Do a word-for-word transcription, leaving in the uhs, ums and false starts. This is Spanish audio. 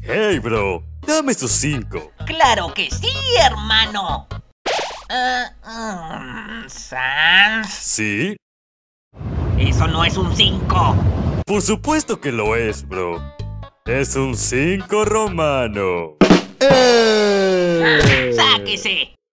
Hey, bro, dame esos cinco. ¡Claro que sí, hermano! Uh, um, ¿Sans? ¿Sí? ¡Eso no es un cinco! Por supuesto que lo es, bro. Es un cinco romano. ¡Sáquese!